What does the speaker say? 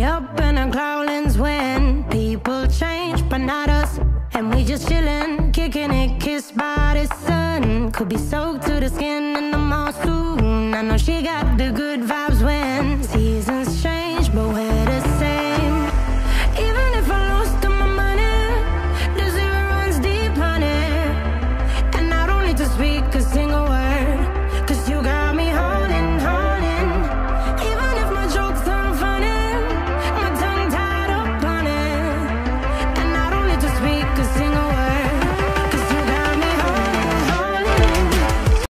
up in our growlings when people change, but not us. And we just chillin', kicking it, kissed by the sun. Could be soaked to the skin in the mall soon. I know she got the good vibes when